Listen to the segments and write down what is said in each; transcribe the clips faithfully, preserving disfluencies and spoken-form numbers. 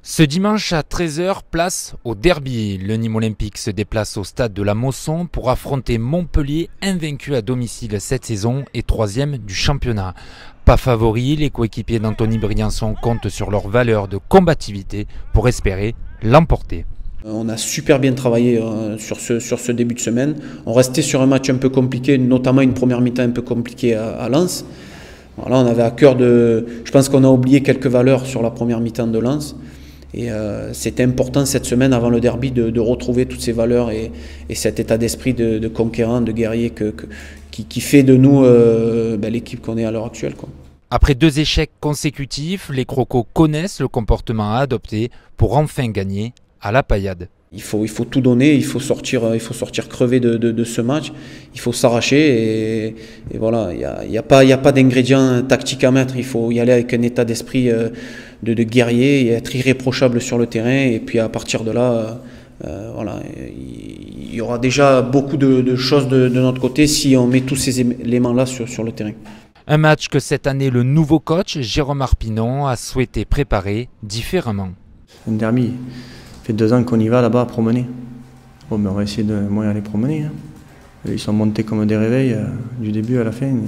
Ce dimanche à treize heures, place au derby. Le Nîmes Olympique se déplace au stade de la Mosson pour affronter Montpellier, invaincu à domicile cette saison et troisième du championnat. Pas favori, les coéquipiers d'Anthony Briançon comptent sur leur valeur de combativité pour espérer l'emporter. On a super bien travaillé sur ce, sur ce début de semaine. On restait sur un match un peu compliqué, notamment une première mi-temps un peu compliquée à, à Lens. Voilà, on avait à cœur de... Je pense qu'on a oublié quelques valeurs sur la première mi-temps de Lens. Et euh, c'était important cette semaine avant le derby de, de retrouver toutes ces valeurs et, et cet état d'esprit de, de conquérant, de guerrier que, que, qui, qui fait de nous euh, ben, l'équipe qu'on est à l'heure actuelle, quoi. Après deux échecs consécutifs, les Crocos connaissent le comportement à adopter pour enfin gagner à la paillade. Il faut, il faut tout donner, il faut sortir, il faut sortir crevé de, de, de ce match, il faut s'arracher et, et voilà, il n'y a, y a pas, y a pas d'ingrédients tactiques à mettre, il faut y aller avec un état d'esprit de, de guerrier et être irréprochable sur le terrain et puis à partir de là, euh, voilà, il y aura déjà beaucoup de, de choses de, de notre côté si on met tous ces éléments-là sur, sur le terrain. Un match que cette année le nouveau coach Jérôme Arpinon a souhaité préparer différemment. Un derby. Ça fait deux ans qu'on y va là-bas à promener. Bon, ben on va essayer de moins aller promener. Hein. Ils sont montés comme des réveils euh, du début à la fin. Euh,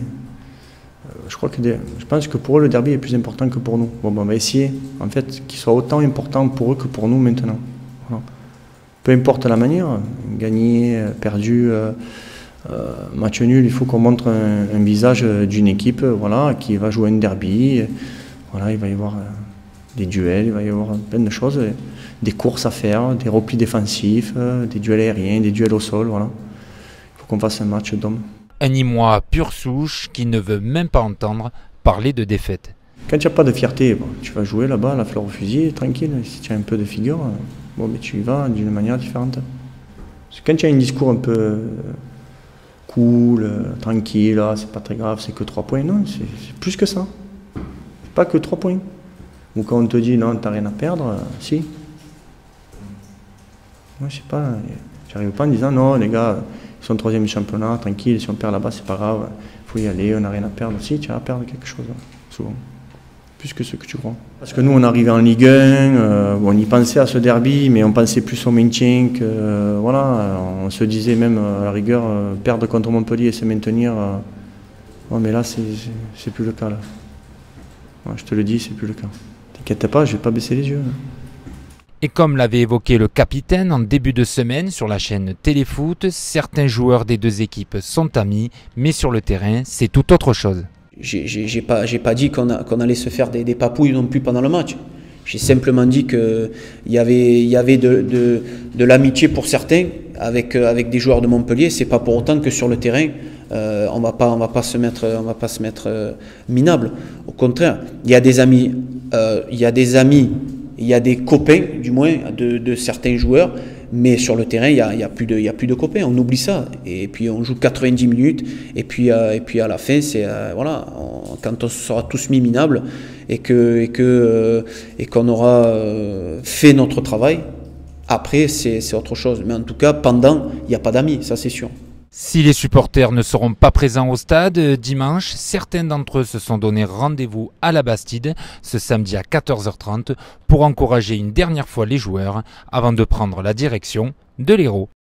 je, crois que des, je pense que pour eux, le derby est plus important que pour nous. Bon, ben on va essayer en fait, qu'il soit autant important pour eux que pour nous maintenant. Voilà. Peu importe la manière, gagner, perdu, euh, euh, match nul, il faut qu'on montre un, un visage d'une équipe voilà, qui va jouer un derby. Voilà, il va y avoir euh, des duels, il va y avoir plein de choses. Des courses à faire, des replis défensifs, des duels aériens, des duels au sol, voilà. Il faut qu'on fasse un match d'hommes. Un Nîmois pure souche qui ne veut même pas entendre parler de défaite. Quand tu n'as pas de fierté, bon, tu vas jouer là-bas, la fleur au fusil, tranquille. Si tu as un peu de figure, bon, mais tu y vas d'une manière différente. Parce que quand tu as un discours un peu cool, tranquille, ah, c'est pas très grave, c'est que trois points, non, c'est plus que ça. C'est pas que trois points. Ou quand on te dit non, t'as rien à perdre, si. Moi, je sais pas, j'arrive pas en disant non, les gars, ils sont troisième du championnat, tranquille, si on perd là-bas, c'est pas grave, il faut y aller, on n'a rien à perdre. Si, tu vas perdre quelque chose, souvent, plus que ce que tu crois. Parce que nous, on arrivait en Ligue un, euh, on y pensait à ce derby, mais on pensait plus au maintien que, euh, voilà, on se disait même à la rigueur, euh, perdre contre Montpellier et se maintenir. Euh, ouais, mais là, c'est plus le cas, là. Ouais, je te le dis, c'est plus le cas. T'inquiète pas, je vais pas baisser les yeux. Là. Et comme l'avait évoqué le capitaine en début de semaine sur la chaîne Téléfoot, certains joueurs des deux équipes sont amis, mais sur le terrain, c'est tout autre chose. J'ai pas, j'ai pas dit qu'on qu'on allait se faire des, des papouilles non plus pendant le match. J'ai simplement dit qu'il y avait, y avait de, de, de l'amitié pour certains avec, avec des joueurs de Montpellier. C'est pas pour autant que sur le terrain, euh, on va pas, on va pas se mettre, on va pas se mettre euh, minable. Au contraire, il y a des amis, euh, il y a des amis. Il y a des copains, du moins, de, de certains joueurs, mais sur le terrain, il n'y a, y a, plus de, y a plus de copains. On oublie ça. Et puis, on joue quatre-vingt-dix minutes. Et puis, euh, et puis à la fin, c'est euh, voilà, on, quand on sera tous mis minables et que et que euh, et qu'on aura euh, fait notre travail, après, c'est autre chose. Mais en tout cas, pendant, il n'y a pas d'amis, ça c'est sûr. Si les supporters ne seront pas présents au stade dimanche, certains d'entre eux se sont donné rendez-vous à la Bastide ce samedi à quatorze heures trente pour encourager une dernière fois les joueurs avant de prendre la direction de l'Hérault.